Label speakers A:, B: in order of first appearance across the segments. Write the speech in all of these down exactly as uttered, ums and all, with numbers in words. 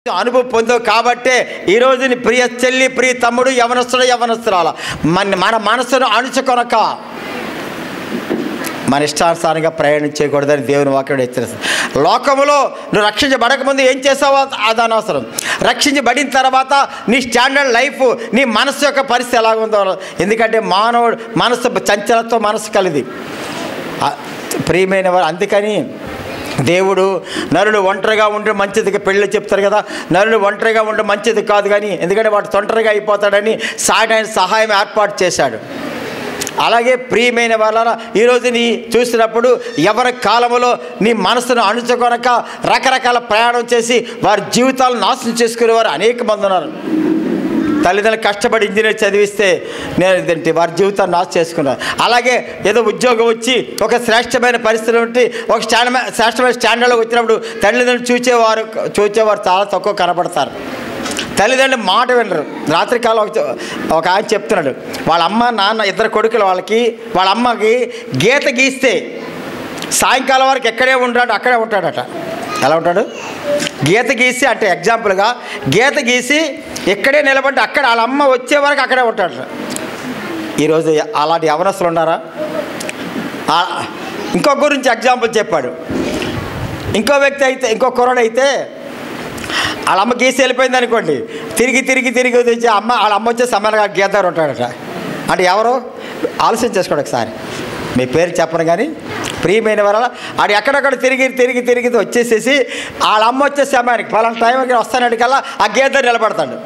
A: అనుభవం పొందావు కాబట్టే ఈరోజు నీ ప్రియ చెల్లి ప్రియ తమ్ముడు యవనస్తుడు యవనస్తురాల మన మన మనసును అణుచుకొనక మన ఇష్టానుసారంగా ప్రయాణం చేయకూడదని దేవుని వాక్యం హెచ్చరిస్తుంది. లోకములో నువ్వు రక్షించబడకముందు ఏం చేసావో అది అనవసరం. రక్షించబడిన తర్వాత నీ స్టాండర్డ్ లైఫ్, నీ మనసు యొక్క పరిస్థితి ఎలాగుందో. ఎందుకంటే మానవుడు మనసు చంచలతో మనసు కలిది ప్రియమైన వారు. అందుకని దేవుడు నరుడు ఒంటరిగా ఉంటే మంచిది, పెళ్ళి చెప్తారు కదా, నరుడు ఒంటరిగా ఉంటే మంచిది కాదు కానీ, ఎందుకంటే వాడు తొంటరిగా అయిపోతాడని సాయన సహాయం ఏర్పాటు చేశాడు. అలాగే ప్రియమైన వాళ్ళ ఈరోజు నీ చూసినప్పుడు ఎవరి కాలంలో నీ మనసును అణుచుకొనక రకరకాల ప్రయాణం చేసి వారి జీవితాలను నాశనం చేసుకునేవారు అనేక మంది ఉన్నారు. తల్లిదండ్రులు కష్టపడి ఇంజనీర్ చదివిస్తే నేను వారి జీవితాన్ని నాశనం చేసుకున్నారు. అలాగే ఏదో ఉద్యోగం వచ్చి ఒక శ్రేష్టమైన పరిస్థితులు ఉంటే ఒక స్టాండ్ శ్రేష్టమైన స్టాండర్డ్లో వచ్చినప్పుడు తల్లిదండ్రులు చూచేవారు చూచేవారు చాలా తక్కువ కనపడతారు. తల్లిదండ్రులు మాట వినరు. రాత్రికాలం ఒక ఒక ఆయన చెప్తున్నాడు, వాళ్ళ అమ్మ నాన్న ఇద్దరు కొడుకులు, వాళ్ళకి వాళ్ళ అమ్మకి గీత గీస్తే సాయంకాలం వరకు ఎక్కడే ఉంటాడు అక్కడే ఉంటాడట. ఎలా ఉంటాడు? గీత గీసి అంటే ఎగ్జాంపుల్గా గీత గీసి ఎక్కడే నిలబడి అక్కడ వాళ్ళ అమ్మ వచ్చే వరకు అక్కడే ఉంటాడట. ఈరోజు అలాంటి యవనస్తులు ఉన్నారా? ఇంకో గురించి ఎగ్జాంపుల్ చెప్పాడు. ఇంకో వ్యక్తి అయితే ఇంకో కుర్రాడు అయితే వాళ్ళ అమ్మ గీసి వెళ్ళిపోయింది అనుకోండి, తిరిగి తిరిగి తిరిగి వచ్చి అమ్మ వాళ్ళ అమ్మ వచ్చే సమయంగా గీతారు ఉంటాడట. అంటే ఎవరు ఆలోచన చేసుకోండి ఒకసారి. మీ పేరు చెప్పను కానీ ప్రియమైన వల్ల ఆడు ఎక్కడెక్కడ తిరిగి తిరిగి తిరిగి వచ్చేసేసి వాళ్ళ అమ్మ వచ్చే సమయానికి పలానా టైంకి వస్తానటికల్లా ఆ గీతారు నిలబడతాడు.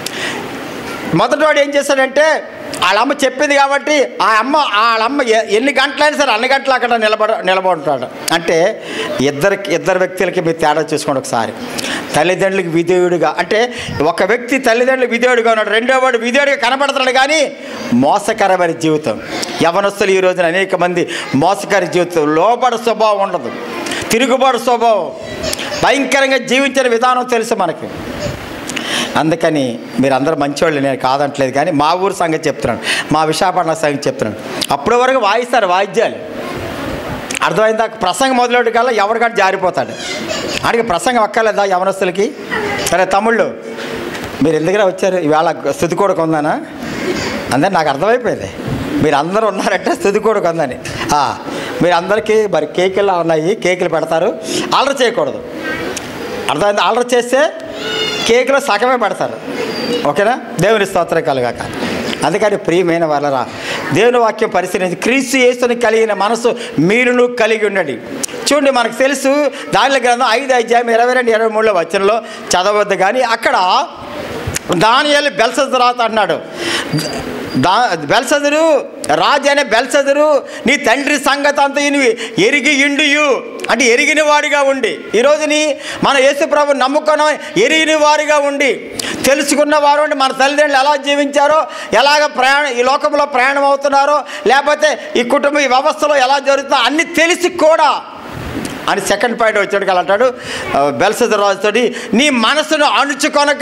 A: మొదటి వాడు ఏం చేస్తాడంటే వాళ్ళ అమ్మ చెప్పింది కాబట్టి ఆ అమ్మ వాళ్ళ అమ్మ ఎన్ని గంటలైనా సరే అన్ని గంటలు అక్కడ నిలబడ నిలబడుతాడు. అంటే ఇద్దరు ఇద్దరు వ్యక్తులకి మీరు తేడా చూసుకోండి ఒకసారి. తల్లిదండ్రులకి విధేయుడిగా అంటే ఒక వ్యక్తి తల్లిదండ్రులకు విధేయుడిగా ఉన్నాడు, రెండో వాడు విధేయుడిగా కనపడుతున్నాడు కానీ మోసకరమైన జీవితం. యవనస్తులు ఈ రోజున అనేక మంది మోసకర జీవితం, లోబడ స్వభావం ఉండదు, తిరుగుబాటు స్వభావం, భయంకరంగా జీవించిన విధానం తెలుసు మనకి. అందుకని మీరు అందరూ మంచివాళ్ళు, నేను కాదంటలేదు కానీ మా ఊరు సంగతి చెప్తున్నాను, మా విశాఖపట్నం సంగతి చెప్తున్నాను. అప్పటి వరకు వాయిస్తారు వాయిద్యాలు, అర్థమైందా? ప్రసంగం మొదలెట్టు కల్లా ఎవరికంటే జారిపోతాడు. అడిగి ప్రసంగం అక్కర్లేదా యవనస్తులకి? సరే తమ్ముళ్ళు మీరు ఎందుకు వచ్చారు ఇవాళ? స్తుతి కూడా ఉందానా? అందరు నాకు అర్థమైపోయింది మీరు అందరూ ఉన్నారంటే స్తుతి కూడా ఉందని. మీరు అందరికీ మరి కేకులు ఉన్నాయి, కేకులు పెడతారు, ఆర్డర్ చేయకూడదు. అర్థమైంది? ఆర్డర్ చేస్తే కేకులో సగమే పెడతారు. ఓకేనా? దేవుని స్తోత్రం కలుగాక. అందుకని ప్రియమైన వాళ్ళరా, దేవుని వాక్యం పరిశీలించి క్రీస్తు యేసుని కలిగిన మనసు మీరును కలిగి ఉండండి. చూడండి, మనకు తెలుసు దానిలో గ్రంథం ఐదు అధ్యాయం ఇరవై రెండు ఇరవై మూడులో వచనంలో చదవద్దు కానీ అక్కడ దానియేలు బెల్షస్సరు అన్నాడు, దా బెల్షస్సరు రాజు అనే బెల్షస్సరు నీ తండ్రి సంగతి అంతా నువ్వు ఎరిగి ఇండియు అంటే ఎరిగిన వాడిగా ఉండి, ఈరోజుని మన యేసు ప్రభువుని నమ్ముకున్న ఎరిగిన వారిగా ఉండి తెలుసుకున్న వారు అంటే మన తల్లిదండ్రులు ఎలా జీవించారో, ఎలాగ ప్రయాణం ఈ లోకంలో ప్రయాణం అవుతున్నారో, లేకపోతే ఈ కుటుంబ ఈ వ్యవస్థలో ఎలా జరుగుతుందో అన్నీ తెలిసి కూడా అని సెకండ్ పాయింట్ వచ్చాడు కదా అంటాడు బెల్షస్సరు రాజుతోటి, నీ మనసును అణుచుకొనక,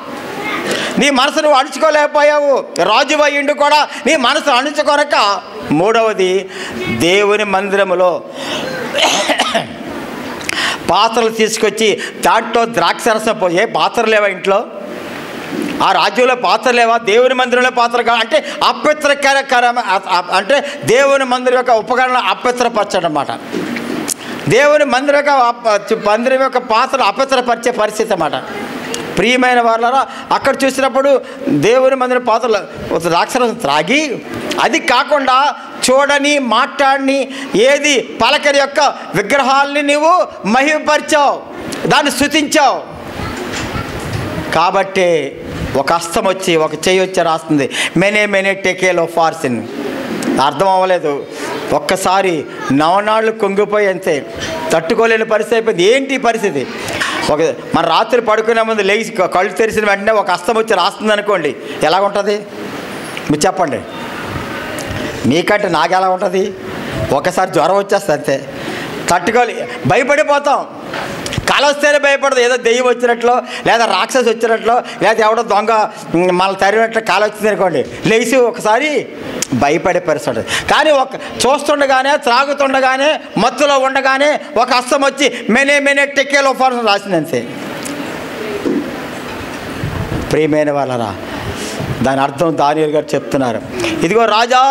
A: నీ మనసు నువ్వు అణుచుకోలేకపోయావు, రాజు అయ్యిండు కూడా నీ మనసు అణుచుకొనక. మూడవది, దేవుని మందిరములో పాత్రలు తీసుకొచ్చి దాంట్లో ద్రాక్షరసం పోయి, ఏ పాత్రలు లేవా ఇంట్లో? ఆ రాజ్యంలో పాత్ర లేవా? దేవుని మందిరంలో పాత్ర కా అంటే అపవిత్రకర అంటే దేవుని మందిరం యొక్క ఉపకరణం అపవిత్రపరచడమాట. దేవుని మందిరం యొక్క మందిరం యొక్క పాత్రలు అపవిత్రపరిచే పరిస్థితి అన్నమాట. ప్రియమైన వాళ్ళరా, అక్కడ చూసినప్పుడు దేవుని మందిరం పాత్రలు ద్రాక్షరసం త్రాగి, అది కాకుండా చూడని మాట్లాడని ఏది పలకరి యొక్క విగ్రహాలని నీవు మహిమపరిచావు, దాన్ని స్తుతించావు. కాబట్టి ఒక హస్తం వచ్చి ఒక చెయ్యి వచ్చి రాస్తుంది మెనే మెనే టెకేలో ఫార్సిన్. అర్థం అవ్వలేదు, ఒక్కసారి నవనాళ్ళు కుంగిపోయి అంతే, తట్టుకోలేని పరిస్థితి అయిపోయింది. ఏంటి పరిస్థితి? ఒక మన రాత్రి పడుకునే ముందు లేచి కళ్ళు తెరిచిన వెంటనే ఒక హస్తం వచ్చి రాస్తుంది అనుకోండి, ఎలాగుంటుంది మీరు చెప్పండి? మీకంటే నాకు ఎలా ఉంటుంది? ఒకసారి జ్వరం వచ్చేస్తుంది అంతే, తట్టుకోలే, భయపడిపోతాం. కళ వస్తేనే భయపడదు, ఏదో దెయ్యం వచ్చినట్లో లేదా రాక్షసు వచ్చినట్లో లేదా ఎవడో దొంగ మన తరిగినట్లు కాలు వచ్చింది అనుకోండి, లేచి ఒకసారి భయపడే పరిస్థితి. కానీ ఒక చూస్తుండగానే త్రాగుతుండగానే మత్తులో ఉండగానే ఒక హస్తం వచ్చి మెనే మెనే టెకేలో ఫార్స్ రాసింది అంతే. ప్రియమైన వాళ్ళరా, దాని అర్థం దానియేలు గారు చెప్తున్నారు. ఇదిగో రాజా,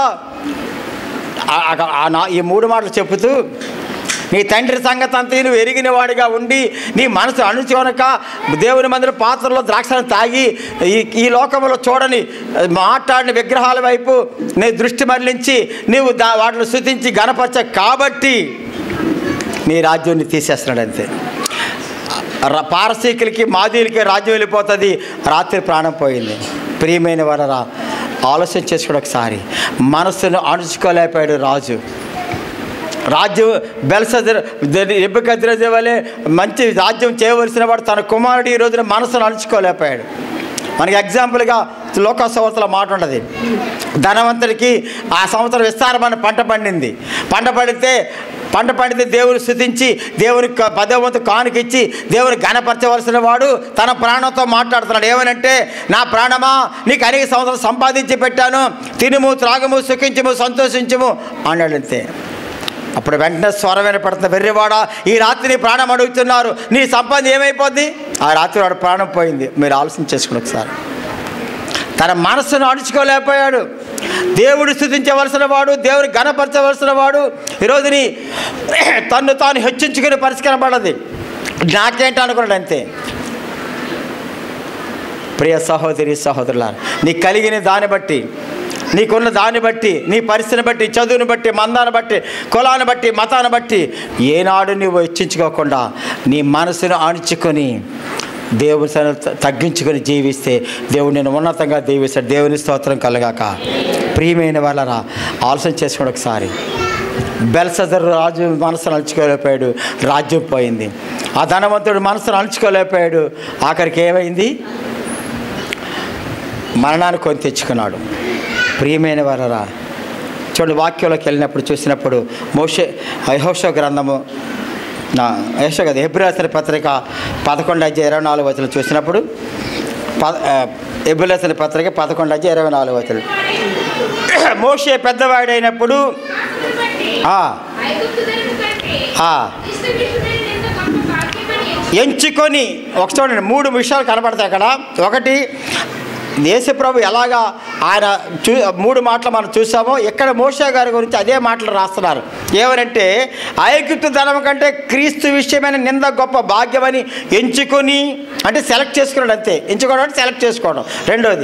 A: ఈ మూడు మాటలు చెబుతూ, నీ తండ్రి సంగతి అంతా నువ్వు ఎరిగిన వాడిగా ఉండి నీ మనసు అణుచుకొనక దేవుని మందిర పాత్రలో ద్రాక్షను తాగి ఈ ఈ లోకంలో చూడని మాట్లాడిన విగ్రహాల వైపు నీ దృష్టి మరలించి నీవు దా వాటిని స్తుతించి గణపరచ కాబట్టి నీ రాజ్యాన్ని తీసేస్తున్నాడు. అంతే. పారసీకులకి మాదీలకి రాజ్యం వెళ్ళిపోతుంది. రాత్రి ప్రాణం పోయింది. ప్రియమైన వారరా, ఆలోచన చేసుకోవడం ఒకసారి. మనసును అణుచుకోలేకపోయాడు రాజు. రాజ్యం బెల్షస్సర్ నెబుకద్నెజరు వలె మంచి రాజ్యం చేయవలసిన వాడు తన కుమారుడు ఈ రోజున మనసును అణుచుకోలేకపోయాడు. మనకి ఎగ్జాంపుల్గా లోకసువార్తలో మాట ఉండదు. ధనవంతుడికి ఆ సంవత్సరం విస్తారమైన పంట పండింది. పంట పడితే పంట పండితే దేవుని స్తుతించి దేవుని పదవంతు కానుకిచ్చి దేవుని ఘనపరచవలసిన వాడు తన ప్రాణంతో మాట్లాడుతున్నాడు. ఏమనంటే, నా ప్రాణమా, నీకు అనేక సంవత్సరాలు సంపాదించి పెట్టాను, తినుము, త్రాగము, సుఖించము, సంతోషించము అన్నాడు. అంతే. అప్పుడు వెంటనే స్వరం వినపడుతుంది, వెర్రివాడా, ఈ రాత్రి నీ ప్రాణం అడుగుతున్నారు, నీ సంపాదన ఏమైపోద్ది? ఆ రాత్రి వాడు ప్రాణం పోయింది. మీరు ఆలోచన చేసుకోండి ఒకసారి. తన మనస్సును అణుచుకోలేకపోయాడు. దేవుడు స్తుతించవలసిన వాడు, దేవుని ఘనపరచవలసిన వాడు ఈరోజుని తన్ను తాను హెచ్చించుకునే పరిష్కారం పడది. నాకేంటి అనుకున్నాడు. అంతే. ప్రియ సహోదరి సహోదరులారా, నీకు కలిగిన దాన్ని బట్టి, నీకున్న దాన్ని బట్టి, నీ పరిస్థితిని బట్టి, చదువుని బట్టి, మందాన్ని బట్టి, కులాన్ని బట్టి, మతాన్ని బట్టి ఏనాడు నువ్వు హెచ్చించుకోకుండా నీ మనసును అణుచుకొని దేవుని సన్నిధిలో తగ్గించుకొని జీవిస్తే దేవుడు నేను ఉన్నతంగా దీవిస్తాడు. దేవుని స్తోత్రం కలగాక. ప్రియమైన వాళ్ళరా, ఆలోచన చేసుకోండి ఒకసారి. బెల్షస్సర్ రాజు మనసును అణుచుకోలేకపోయాడు, రాజ్యం పోయింది. ఆ ధనవంతుడు మనసును అణుచుకోలేకపోయాడు, ఆఖరికి ఏమైంది? మరణాన్ని కొని తెచ్చుకున్నాడు. ప్రియమైన వారరా, చూడండి, వాక్యంలోకి వెళ్ళినప్పుడు చూసినప్పుడు మోషే యెహోషువ గ్రంథము నా యెహోషువ కదా హెబ్రీ పత్రిక పదకొండు అధ్యాయం ఇరవై నాలుగు వచనం చూసినప్పుడు ప హెబ్రీ పత్రిక పదకొండు అధ్యాయం ఇరవై నాలుగు వచనం, మోషే పెద్దవాడైనప్పుడు ఎంచుకొని ఒక చూడండి మూడు విషయాలు కనబడతాయి అక్కడ. ఒకటి, యేసుప్రభు ఎలాగా ఆయన చూ మూడు మాటలు మనం చూసామో ఇక్కడ మోషే గారి గురించి అదే మాటలు రాస్తున్నారు. ఏమనంటే, ఐగుప్తు ధనం కంటే క్రీస్తు విషయమైన నింద గొప్ప భాగ్యమని ఎంచుకొని, అంటే సెలెక్ట్ చేసుకున్నాడు. అంతే. ఎంచుకోవడం అంటే సెలెక్ట్ చేసుకోవడం. రెండోది,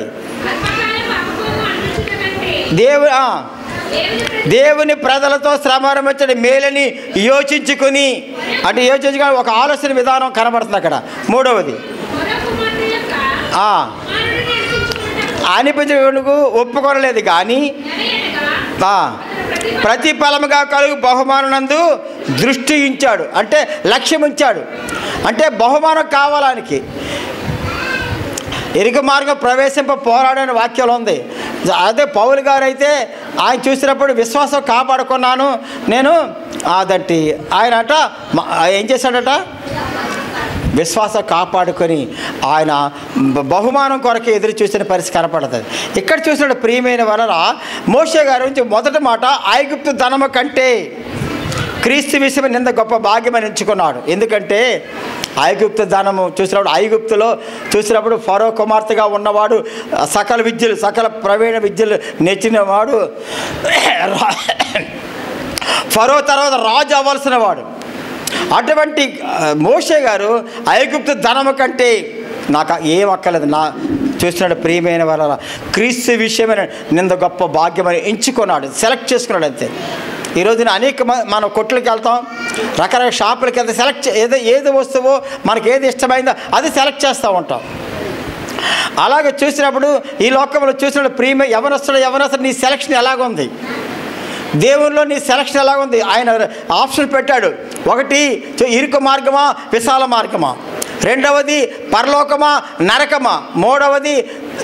A: దేవు దేవుని ప్రజలతో శ్రమ వచ్చే మేలని యోచించుకుని, అంటే యోచించుకొని ఒక ఆలోచన విధానం కనబడుతుంది అక్కడ. మూడవది, అనిపించకు ఒప్పుకోనలేదు కానీ ప్రతిఫలముగా కలుగు బహుమానందు దృష్టి ఉంచాడు, అంటే లక్ష్యం ఉంచాడు. అంటే బహుమానం కావాలానికి. ఇరుకు మార్గం ప్రవేశింప పోరాడని వాక్యాలు ఉంది. అదే పౌలు గారు అయితే ఆయన చూసినప్పుడు విశ్వాసం కాపాడుకున్నాను నేను అదంటే ఆయన అట ఏం చేశాడట, విశ్వాసం కాపాడుకొని ఆయన బహుమానం కొరకు ఎదురు చూసిన పరిస్థితి కనపడుతుంది. ఇక్కడ చూసినట్టు ప్రియమైన వలన మోషే గారి నుంచి మొదటి మాట, ఐగుప్తు ధనము కంటే క్రీస్తు విషయం నింద గొప్ప భాగ్యమని ఎంచుకున్నాడు. ఎందుకంటే ఐగుప్తు ధనము చూసినప్పుడు, ఐగుప్తులో చూసినప్పుడు ఫరో కుమార్తెగా ఉన్నవాడు, సకల విద్యలు సకల ప్రవీణ విద్యలు నేర్చినవాడు, ఫరో తర్వాత రాజు అవ్వాల్సిన వాడు. అటువంటి మోషే గారు ఐగుప్తు ధనము కంటే నాకు ఏం అక్కర్లేదు, నా చూస్తున్నాడు ప్రియమైన వల్ల క్రీస్తు విషయమైన నింద గొప్ప భాగ్యమని ఎంచుకున్నాడు, సెలెక్ట్ చేసుకున్నాడు. అంతే. ఈరోజున అనేక మనం కొట్లకి వెళ్తాం, రకరకాల షాపులకి వెళ్తే సెలెక్ట్ ఏదో ఏది వస్తువో మనకి ఏది ఇష్టమైందో అది సెలెక్ట్ చేస్తూ ఉంటాం. అలాగే చూసినప్పుడు ఈ లోకంలో చూసినప్పుడు ప్రియమే ఎవరొస్తాడు ఎవరొస్తాడు నీ సెలెక్షన్ ఎలాగుంది, దేవునిలో నీ సెలక్షన్ ఎలా ఉంది? ఆయన ఆప్షన్ పెట్టాడు. ఒకటి ఇరుకు మార్గమా విశాల మార్గమా, రెండవది పరలోకమా నరకమా, మూడవది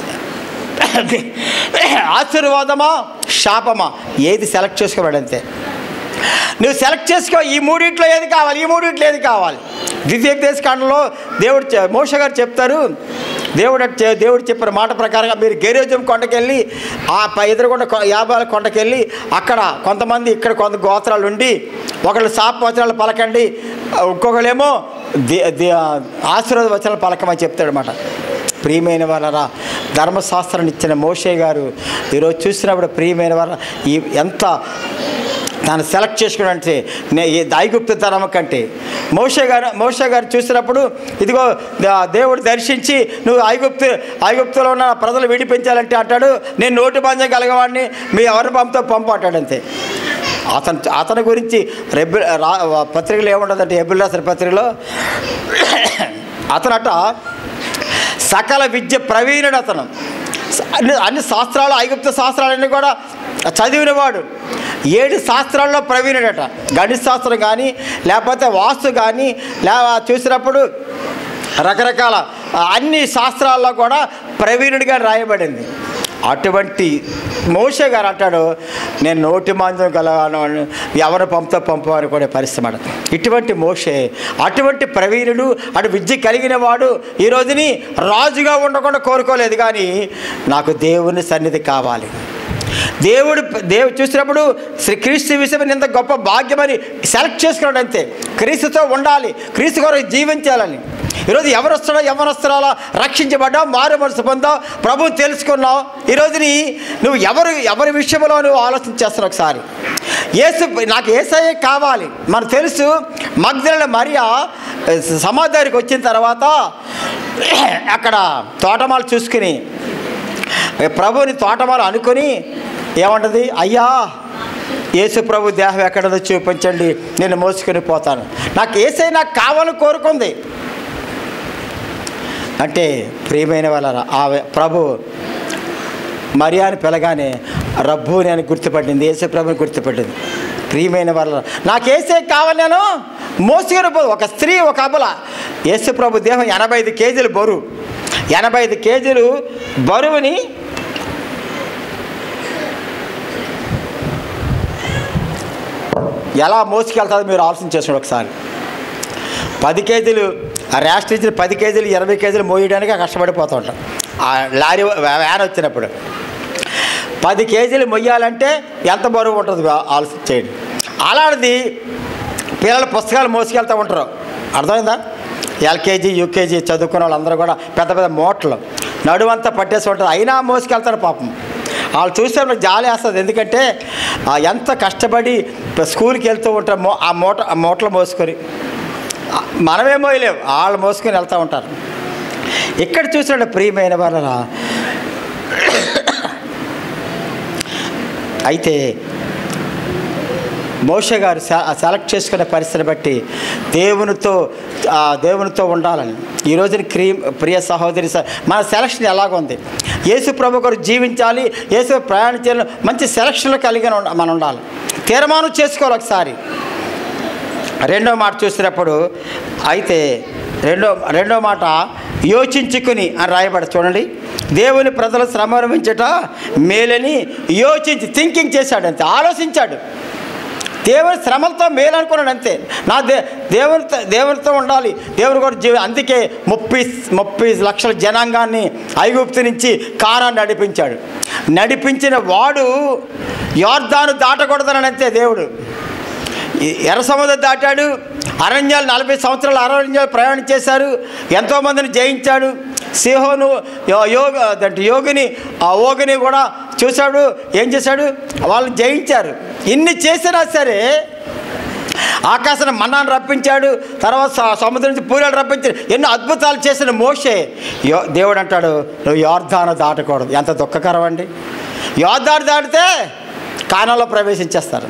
A: ఆశీర్వాదమా శాపమా. ఏది సెలెక్ట్ చేసుకోవాడు. అంతే. నువ్వు సెలెక్ట్ చేసుకో, ఈ మూడింట్లో ఏది కావాలి, ఈ మూడింట్లో ఏది కావాలి. ద్వితీయోపదేశ కాండంలో దేవుడు మోషే గారు చెప్తారు, దేవుడు దేవుడు చెప్పిన మాట ప్రకారంగా మీరు గెరిజం కొండకెళ్ళి ఆ ఎదురుకొండ యాభై కొండకెళ్ళి అక్కడ కొంతమంది ఇక్కడ కొంత గోత్రాలు ఉండి ఒకళ్ళు శాప వచనాలు పలకండి, ఇంకొకళ్ళేమో ఆశీర్వాద వచనాలు పలకమని చెప్తాడు అన్నమాట. ప్రియమైన వాళ్ళరా, ధర్మశాస్త్రాన్ని ఇచ్చిన మోషే గారు ఈరోజు చూసినప్పుడు ప్రియమైన వాళ్ళ ఈ ఎంత దాన్ని సెలెక్ట్ చేసుకున్నంటే నే ఐగుప్తు ధర్మం కంటే మోషే గారు మోషే గారు చూసినప్పుడు ఇదిగో దేవుడు దర్శించి నువ్వు ఐగుప్తు ఐగుప్తులో ఉన్న ప్రజలు విడిపించాలంటే అంటాడు, నేను నోటి పంచం కలగవాడిని, మీ ఎవరిని పంపుతో పంపు అంటాడు అంతే. అతను అతని గురించి రెబ్బి రా పత్రికలు ఏముంటుందంటే ఎబిల్ రాసిన పత్రికలో అతనట సకల విద్య ప్రవీణుడు. అతను అన్ని అన్ని శాస్త్రాలు ఐగుప్త శాస్త్రాలన్నీ కూడా చదివినవాడు. ఏడు శాస్త్రాల్లో ప్రవీణుడట. గణిత శాస్త్రం కానీ లేకపోతే వాస్తు కానీ లే చూసినప్పుడు రకరకాల అన్ని శాస్త్రాల్లో కూడా ప్రవీణుడిగా రాయబడింది. అటువంటి మోషే గారు అంటాడు, నేను నోటి మాంద్యం కలవాను, ఎవరు పంపుతో పంపు అనుకునే పరిస్థితి మాట. ఇటువంటి మోషే అటువంటి ప్రవీణుడు, అటు విద్య కలిగిన వాడు ఈ రోజుని రాజుగా ఉండకుండా కోరుకోలేదు, కానీ నాకు దేవుని సన్నిధి కావాలి. దేవుడు దేవుడు చూసినప్పుడు శ్రీ క్రీస్తు విషయం ఇంత గొప్ప భాగ్యమని సెలెక్ట్ చేసుకున్నాడు అంతే. క్రీస్తుతో ఉండాలి, క్రీస్తు కొరకు జీవించాలని. ఈరోజు ఎవరు వస్తాడో ఎవరు వస్తారో రక్షించబడ్డావు, మారు మనసు పొందావు, ప్రభువు తెలుసుకున్నావు. ఈరోజుని నువ్వు ఎవరు ఎవరి విషయంలో నువ్వు ఆలోచన చేస్తున్నావు. ఒకసారి యేసు నాకు యేసయ్యే కావాలి. మనకు తెలుసు మగ్దలేనే మరియా సమాధికి వచ్చిన తర్వాత అక్కడ తోటమాలు చూసుకుని ప్రభువుని తోటమాలు అనుకొని ఏమంటది, అయ్యా యేసు ప్రభు దేహం ఎక్కడదో చూపించండి, నేను మోసుకొని పోతాను. నాకు యేసయ్య నాకు కావాలని కోరుకుంది. అంటే ప్రియమైన వాళ్ళ ఆ ప్రభు మరియాని పిలగానే రబ్బూని అని గుర్తుపట్టింది, యేసు ప్రభుని గుర్తుపట్టింది. ప్రియమైన వాళ్ళ నాకు యేసయ్య కావాలి, నేను మోసుకొని పో. ఒక స్త్రీ ఒక అబల యేసు ప్రభు దేహం ఎనభై ఐదు కేజీలు బరువు ఎనభై ఐదు కేజీలు బరువుని ఎలా మోసుకెళ్తుందో మీరు ఆలోచన చేసుకోండి ఒకసారి. పది కేజీలు ఆ ర్యాస్ట్ ఇచ్చిన పది కేజీలు ఇరవై కేజీలు మోయడానికి కష్టపడిపోతూ ఉంటాం. ఆ లారీ వ్యాన్ వచ్చినప్పుడు పది కేజీలు మొయ్యాలంటే ఎంత బరువు ఉంటుంది ఆలోచన చేయండి. అలాంటిది పిల్లల పుస్తకాలు మోసుకెళ్తూ ఉంటారు. అర్థమైందా? ఎల్కేజీ యూకేజీ చదువుకున్న వాళ్ళందరూ కూడా పెద్ద పెద్ద మూటలు నడువంతా పట్టేసి ఉంటుంది, అయినా మోసుకెళ్తారు పాపం. వాళ్ళు చూస్తే నాకు జాలి వేస్తుంది. ఎందుకంటే ఎంత కష్టపడి స్కూల్కి వెళ్తూ ఉంటారు మో ఆ మూట ఆ మూటలు మోసుకొని. మనమే మోయలేవు, వాళ్ళు మోసుకొని వెళ్తూ ఉంటారు. ఇక్కడ చూసినట్టు ప్రియమైన వాళ్ళ అయితే మోషే గారు సెలెక్ట్ చేసుకునే పరిస్థితిని బట్టి దేవునితో దేవునితో ఉండాలని ఈ రోజున క్రీ ప్రియ సహోదరి మన సెలక్షన్ ఎలాగుంది. యేసు ప్రభు గారు జీవించాలి, యేసు ప్రయాణం చేయాలి, మంచి సెలక్షన్లు కలిగిన మనం ఉండాలి. తీర్మానం చేసుకోవాలి ఒకసారి. రెండో మాట చూసినప్పుడు అయితే రెండో రెండో మాట యోచించుకుని అని రాయబడి చూడండి. దేవుని ప్రజల శ్రమ అనుభవించట మేలని యోచించి థింకింగ్ చేశాడు అంతే, ఆలోచించాడు. దేవుని శ్రమలతో మేలు అనుకున్నాడు అంతే. నా దే దేవునితో దేవునితో ఉండాలి, దేవుని కూడా జీవి. అందుకే ముప్పై ముప్పై లక్షల జనాంగాన్ని ఐగుప్తు నుంచి కానాన్ని నడిపించాడు. నడిపించిన వాడు యోర్దాను దాటకూడదని అంతే. దేవుడు ఎర్ర సముద్రం దాటాడు. అరణ్యాలు నలభై సంవత్సరాలు అరణ్యాలు ప్రయాణం చేశారు, ఎంతోమందిని జయించాడు. సిహోను యోగ అంటే యోగిని ఆ ఓగిని కూడా చూశాడు. ఏం చేశాడు? వాళ్ళు జయించారు. ఇన్ని చేసినా సరే ఆకాశాన్ని మన్నాను రప్పించాడు, తర్వాత సముద్రం నుంచి పూరేలు రప్పించాడు. ఎన్నో అద్భుతాలు చేసిన మోషే యో దేవుడు అంటాడు, నువ్వు యోర్దాను దాటకూడదు. ఎంత దుఃఖకరం అండి! యోర్దాను దాటితే కానాలో ప్రవేశించేస్తారు.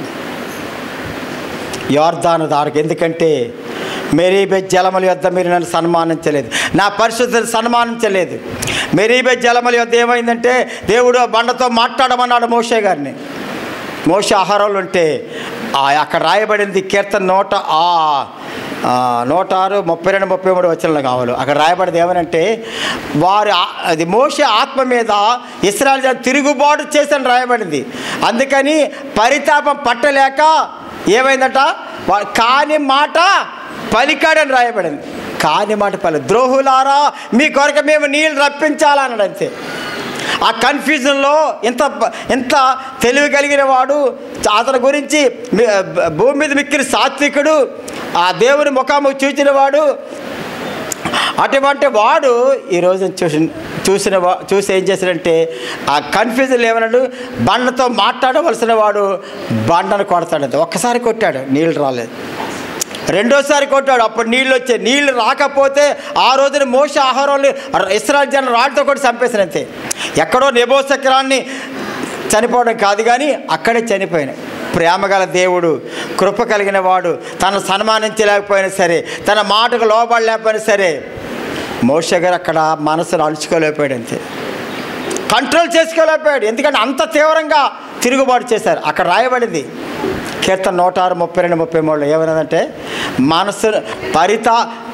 A: యోర్దాను దాటకు. ఎందుకంటే మెరీబే జలముల యొద్ద మీరు నన్ను సన్మానించలేదు, నా పరిశుద్ధులను సన్మానించలేదు. మెరీబే జలముల యొద్ద ఏమైందంటే దేవుడు బండతో మాట్లాడమన్నాడు మోషే గారిని. మోషే ఆహారంలో ఉంటే అక్కడ రాయబడింది కీర్తన నూట ఆ నూట ఆరు ముప్పై రెండు ముప్పై మూడు వచనాలు కావాలి. అక్కడ రాయబడింది ఏమనంటే వారి అది మోషే ఆత్మ మీద ఇశ్రాయేలు జనం తిరుగుబాటు చేసని రాయబడింది. అందుకని పరితాపం పట్టలేక ఏమైందట, కాని మాట పలికాడని రాయబడింది. కాని మాట పలి ద్రోహులారా మీ కొరకు మేము నీళ్ళు రప్పించాలన్నాడు అంతే. ఆ కన్ఫ్యూజన్లో ఇంత ఇంత తెలివి కలిగిన వాడు, అతని గురించి భూమి మీద మిక్కిన సాత్వికుడు, ఆ దేవుని ముఖాము చూచిన వాడు, అటువంటి వాడు ఈరోజు చూసి చూసిన వా చూసి ఏం చేశాడంటే ఆ కన్ఫ్యూజన్ ఏమన్నాడు, బండతో మాట్లాడవలసిన వాడు బండను కొడతాడంటే ఒక్కసారి కొట్టాడు, నీళ్ళు రాలేదు. రెండోసారి కొట్టాడు, అప్పుడు నీళ్ళు వచ్చాయి. నీళ్ళు రాకపోతే ఆ రోజున మోషే ఆహారాలు ఇశ్రాయేలు జనం రాళ్ళతో కూడా చంపేసినంతే. ఎక్కడో నెబో శక్రాన్ని చనిపోవడం కాదు కానీ అక్కడే చనిపోయినాయి. ప్రేమగల దేవుడు, కృప కలిగిన వాడు, తను సన్మానించలేకపోయినా సరే, తన మాటకు లోబడలేకపోయినా సరే, మోషే గారు అక్కడ మనసును అణుచుకోలేకపోయాడు, అంతే కంట్రోల్ చేసుకోలేకపోయాడు. ఎందుకంటే అంత తీవ్రంగా తిరుగుబాటు చేశారు. అక్కడ రాయబడింది కీర్తన నూట ఆరు ముప్పై రెండు ముప్పై మూడులో ఏమన్నదంటే, మనసు పరిత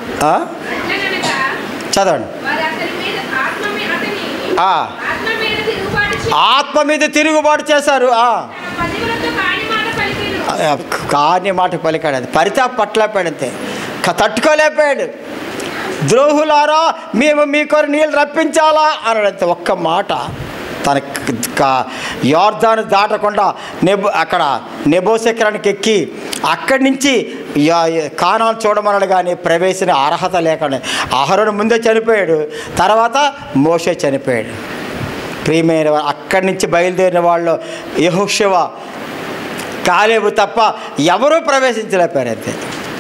A: చదవండి, ఆత్మ మీద తిరుగుబాటు చేశారు, కాని మాట పలికాడు, అది పరితాప పట్టలేకపోయాడు, అంతే తట్టుకోలేకపోయాడు. ద్రోహులారా మేము మీ కొరకు నీళ్ళు రప్పించాలా అన్నాడంతే. ఒక్క మాట తన యోర్దాను దాటకుండా నెబో అక్కడ నెబో శిఖరానికి ఎక్కి అక్కడి నుంచి కానాను చూడమన్నాడు కానీ ప్రవేశించిన అర్హత లేకుండా అహరోను ముందే చనిపోయాడు, తర్వాత మోషే చనిపోయాడు. ప్రియమైన అక్కడి నుంచి బయలుదేరిన వాళ్ళు యెహోషువ, కాలేబు తప్ప ఎవరూ ప్రవేశించలేకపోయారు, అంతే.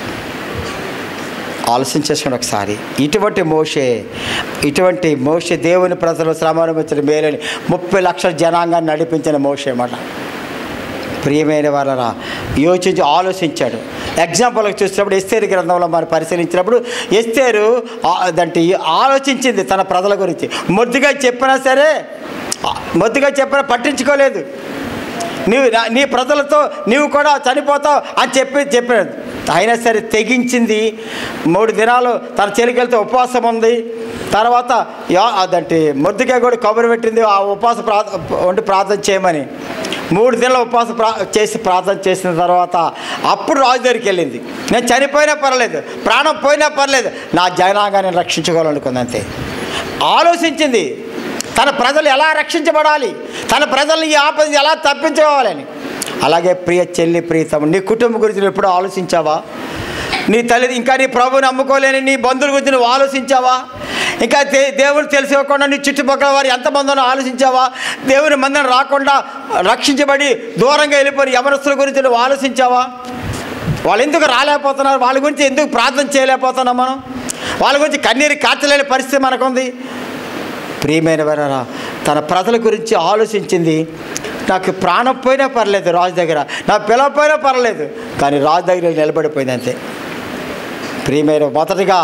A: ఆలోచించేసుకోండి ఒకసారి. ఇటువంటి మోషే ఇటువంటి మోషే దేవుని ప్రజలు శ్రమ అనుభవించిన మేలని ముప్పై లక్షల జనాంగాన్ని నడిపించిన మోషే మాట. ప్రియమైన వాళ్ళరా యోచించి ఆలోచించాడు. ఎగ్జాంపుల్కి చూసినప్పుడు ఎస్తేరు గ్రంథంలో మనం పరిశీలించినప్పుడు ఎస్తేరు అదంటే ఆలోచించింది తన ప్రజల గురించి. మొద్దుగా చెప్పినా సరే, మొద్దుగా చెప్పినా పట్టించుకోలేదు. నీవు నీ ప్రజలతో నీవు కూడా చనిపోతావు అని చెప్పి చెప్పాడు. అయినా సరే తెగించింది. మూడు దినాలు తన చెలికలతో ఉపవాసం ఉంది. తర్వాత అదంటే మొద్దుగా కూడా కబురు పెట్టింది ఆ ఉపవాస ప్రా వంటి ప్రార్థన చేయమని. మూడు దినాలు ఉపవాస ప్రా చేసి ప్రార్థన చేసిన తర్వాత అప్పుడు రాజు దగ్గరికి వెళ్ళింది. నేను చనిపోయినా పర్లేదు, ప్రాణం పోయినా పర్లేదు, నా జనాంగాన్ని రక్షించుకోవాలనుకుంది, అంతే. ఆలోచించింది తన ప్రజలు ఎలా రక్షించబడాలి, తన ప్రజల్ని ఈ ఆపద ఎలా తప్పించుకోవాలని. అలాగే ప్రియ చెల్లి, ప్రియతము, నీ కుటుంబం గురించి నువ్వు ఎప్పుడూ ఆలోచించావా? నీ తల్లి ఇంకా నీ ప్రభువుని నమ్ముకోలేని నీ బంధువుల గురించి నువ్వు ఆలోచించావా? ఇంకా దే దేవుడు తెలిసివ్వకుండా నీ చుట్టుపక్కల వారు ఎంతమందినో ఆలోచించావా? దేవుని మందిని రాకుండా రక్షించబడి దూరంగా వెళ్ళిపోయిన యవనస్తుల గురించి నువ్వు ఆలోచించావా? వాళ్ళు ఎందుకు రాలేకపోతున్నారు, వాళ్ళ గురించి ఎందుకు ప్రార్థన చేయలేకపోతున్నాం మనం? వాళ్ళ గురించి కన్నీరు కార్చలేని పరిస్థితి మనకుంది. ప్రియమైన వారా, తన ప్రజల గురించి ఆలోచించింది. నాకు ప్రాణం పోయినా పర్లేదు రాజు దగ్గర, నా పిలవపోయినా పర్లేదు, కానీ రాజు దగ్గర నిలబడిపోయింది, అంతే. ప్రియమైన మొదటిగా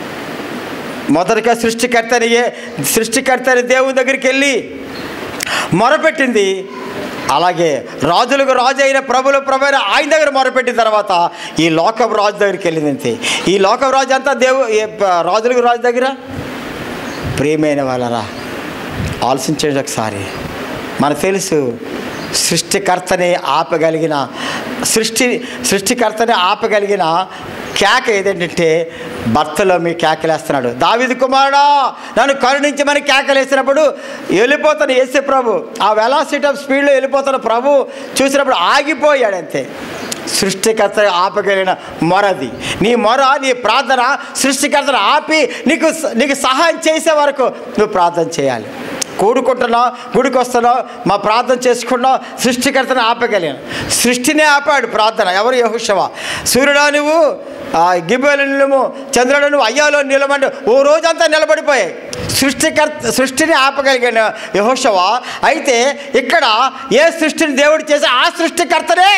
A: మొదటిగా సృష్టికర్తని సృష్టికర్తని దేవుని దగ్గరికి వెళ్ళి మొరపెట్టింది. అలాగే రాజులకు రాజు అయిన ప్రభుల ప్రభు అయిన ఆయన దగ్గర మొరపెట్టిన తర్వాత ఈ లోకపు రాజు దగ్గరికి వెళ్ళింది, అంతే. ఈ లోకపు రాజు అంతా దేవు రాజులకు రాజు దగ్గర. ప్రియమైన వాళ్ళరా ఆలోచించండి ఒకసారి. మనకు తెలుసు సృష్టికర్తని ఆపగలిగిన సృష్టి సృష్టికర్తని ఆపగలిగిన కేక ఏదేంటంటే భర్తలో మీ కేకలేస్తున్నాడు. దావీదు కుమారుడా నన్ను కరుణించమని కేకలేసినప్పుడు వెళ్ళిపోతాను యేసు ప్రభు, ఆ వెలాసిటీ ఆఫ్ స్పీడ్లో వెళ్ళిపోతున్న ప్రభు చూసినప్పుడు ఆగిపోయాడు, అంతే. సృష్టికర్త ఆపగలిగిన మొరది నీ మొర, నీ ప్రార్థన సృష్టికర్తను ఆపి నీకు నీకు సహాయం చేసే వరకు నువ్వు ప్రార్థన చేయాలి. కూడుకుంటున్నావు, గుడికి వస్తున్నావు, మా ప్రార్థన చేసుకున్నావు, సృష్టికర్తను ఆపగలిగిన. సృష్టినే ఆపాడు ప్రార్థన. ఎవరు? యెహోషువ. సూర్యుడా నువ్వు గిబెలు నిలము, చంద్రుడు నువ్వు అయ్యాలో నిలమంటే ఓ రోజంతా నిలబడిపోయాయి. సృష్టికర్త సృష్టిని ఆపగలిగిన యెహోషువ. అయితే ఇక్కడ ఏ సృష్టిని దేవుడు చేసి ఆ సృష్టికర్తనే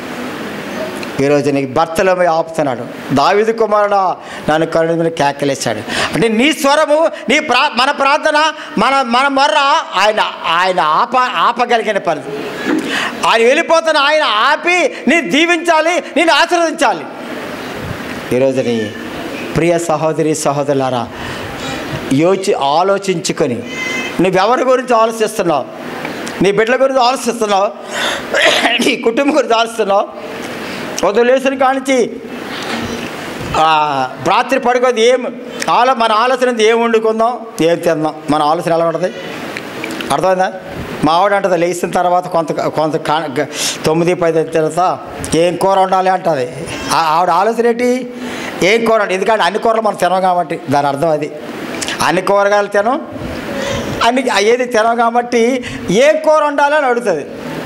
A: ఈరోజు నీకు భర్తలో ఆపుతున్నాడు. దావీదు కుమారుడా నన్ను కరుణించమని కేకలేశాడు. అంటే నీ స్వరము, నీ ప్రా మన ప్రార్థన, మన మన మొర్ర ఆయన ఆయన ఆప ఆపగలిగిన పని. ఆయన వెళ్ళిపోతున్న ఆయన ఆపి నీ దీవించాలి, నేను ఆశీర్వదించాలి. ఈరోజు నీ ప్రియ సహోదరి సహోదరులారా యోచి ఆలోచించుకొని నువ్వెవరి గురించి ఆలోచిస్తున్నావు? నీ బిడ్డల గురించి ఆలోచిస్తున్నావు, నీ కుటుంబం గురించి ఆలోచిస్తున్నావు. వదిలేసిన కానించి రాత్రి పడుకోదు ఏం ఆలో మన ఆలోచన ఏం వండుకుందాం, ఏం తిందాం, మన ఆలోచన ఎలా ఉంటుంది అర్థమైందా? మా ఆవిడ అంటుంది లేచిన తర్వాత కొంత కొంత తొమ్మిది పది తర్వాత ఏం కూర వండాలి అంటుంది. ఆవిడ ఆలోచన ఏంటి? ఏం కూర అంటే, ఎందుకంటే అన్ని కూరలు మనం తినం కాబట్టి దాని అర్థం అది. అన్ని కూరగాయలు తినం, అన్ని ఏది తినం కాబట్టి ఏం కూర వండాలని అడుగుతుంది.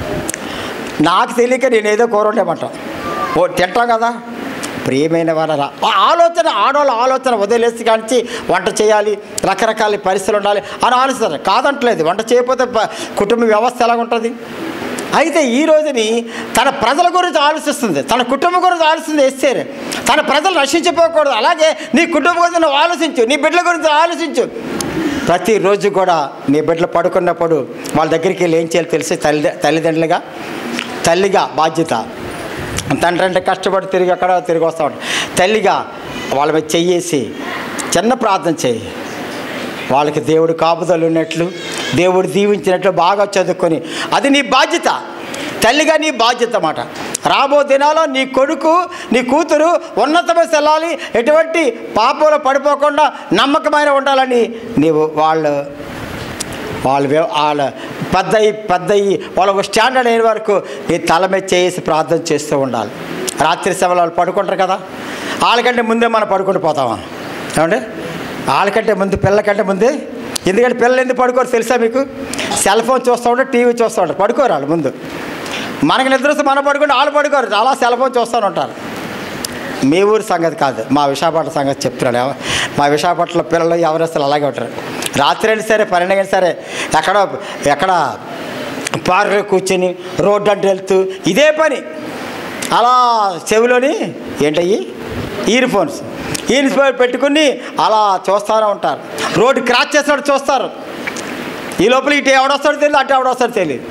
A: నాకు తెలియక నేను ఏదో కూర వండేమంటాం, ఓ తింటాం కదా. ప్రియమైన వాళ్ళ ఆలోచన, ఆడవాళ్ళ ఆలోచన వదిలేసి కానించి వంట చేయాలి, రకరకాల పరిస్థితులు ఉండాలి అని ఆలోచిస్తారు. కాదంటలేదు, వంట చేయకపోతే కుటుంబ వ్యవస్థ ఎలాగుంటుంది. అయితే ఈ రోజుని తన ప్రజల గురించి ఆలోచిస్తుంది, తన కుటుంబం గురించి ఆలోచిస్తుంది ఎస్తేర్. తన ప్రజలు నశించిపోకూడదు. అలాగే నీ కుటుంబం గురించి నువ్వు ఆలోచించు, నీ బిడ్డల గురించి ఆలోచించు. ప్రతిరోజు కూడా నీ బిడ్డలు పడుకున్నప్పుడు వాళ్ళ దగ్గరికి వెళ్ళి ఏం చేయాలి తెలిసి, తల్లి తల్లిదండ్రులుగా తల్లిగా బాధ్యత. తండ్రి అంటే కష్టపడి తిరిగి అక్కడ తిరిగి వస్తూ ఉంటాడు. తల్లిగా వాళ్ళ మీద చెయ్యేసి చిన్న ప్రార్థన చేయి. వాళ్ళకి దేవుడు కాపుదలు ఉన్నట్లు, దేవుడు దీవించినట్లు బాగా చదువుకొని, అది నీ బాధ్యత. తల్లిగా నీ బాధ్యత మాట. రాబో దినాల్లో నీ కొడుకు, నీ కూతురు ఉన్నతమైన వెళ్ళాలి, ఎటువంటి పాపంలో పడిపోకుండా నమ్మకమైన ఉండాలని నీవు వాళ్ళు వాళ్ళు వాళ్ళ పెద్దయి పెద్దయి వాళ్ళకు స్టాండర్డ్ అయిన వరకు నీ తల మీద చేసి ప్రార్థన చేస్తూ ఉండాలి. రాత్రి సమయంలో వాళ్ళు పడుకుంటారు కదా, వాళ్ళకంటే ముందే మనం పడుకుంటూ పోతామా ఏమంటే? వాళ్ళకంటే ముందు, పిల్లకంటే ముందే. ఎందుకంటే పిల్లలు ఎందుకు పడుకోరు తెలుసా మీకు? సెల్ ఫోన్ చూస్తూ ఉంటారు, టీవీ చూస్తూ ఉంటారు, పడుకోరు వాళ్ళు ముందు. మనకి నిద్ర వస్తే మనం పడుకుంటే వాళ్ళు పడుకోరు, చాలా సెల్ ఫోన్ చూస్తూ ఉంటారు. మీ ఊరి సంగతి కాదు, మా విశాఖపట్నం సంగతి చెప్తున్నాడు. మా విశాఖపట్నంలో పిల్లలు ఎవరెస్తారు అలాగే ఉంటారు. రాత్రి అయినా సరే, పన్నెండు అయినా సరే, ఎక్కడో ఎక్కడ పార్కులో కూర్చొని రోడ్డు అంటే వెళ్తూ ఇదే పని. అలా చెవిలోని ఏంటయ్యి ఇయర్ ఫోన్స్ ఇయర్ ఫోన్ పెట్టుకుని అలా చూస్తూనే ఉంటారు. రోడ్డు క్రాస్ చేసినట్టు చూస్తారు. ఈ లోపల ఇటు ఎవడొస్తాడో తెలియదు, అటు ఎవడొస్తాడో తెలియదు.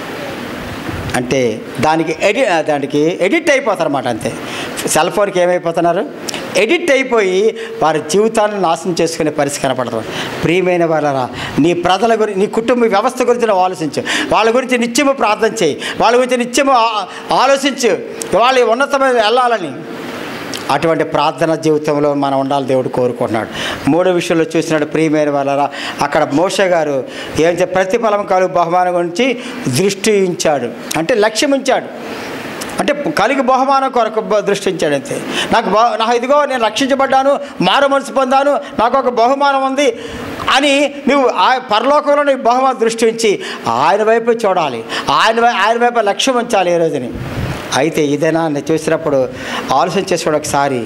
A: అంటే దానికి ఎడి దానికి ఎడిట్ అయిపోతారు అన్నమాట. అంతే, సెల్ ఫోన్కి ఏమైపోతున్నారు, ఎడిట్ అయిపోయి వారి జీవితాన్ని నాశనం చేసుకునే పరిస్థితి కనపడుతుంది. ప్రియమైన వాళ్ళరా, నీ ప్రజల గురించి, నీ కుటుంబ వ్యవస్థ గురించి నువ్వు ఆలోచించు. వాళ్ళ గురించి నిత్యము ప్రార్థన చేయి, వాళ్ళ గురించి నిత్యము ఆలోచించు, వాళ్ళ ఉన్నతమైన వెళ్ళాలని. అటువంటి ప్రార్థన జీవితంలో మనం ఉండాలి, దేవుడు కోరుకుంటున్నాడు. మూడో విషయంలో చూసినాడు ప్రియమైన వాళ్ళరా, అక్కడ మోషే గారు ఏం చెప్పి ప్రతిఫలం కలుగు బహుమానం గురించి దృష్టి ఉంచాడు, అంటే లక్ష్యం ఉంచాడు. అంటే కలిగి బహుమానం కొరకు దృష్టించాడు. అంతే, నాకు బహు నా ఇదిగో నేను రక్షించబడ్డాను, మారు మనసు పొందాను, నాకు ఒక బహుమానం ఉంది అని నువ్వు ఆ పరలోకంలో నీకు బహుమానం దృష్టి ఉంచి ఆయన వైపు చూడాలి, ఆయన ఆయన వైపు లక్ష్యం ఉంచాలి ఈ రోజుని. అయితే ఇదేనా నేను చూసినప్పుడు ఆలోచన చేసుకోవడం ఒకసారి.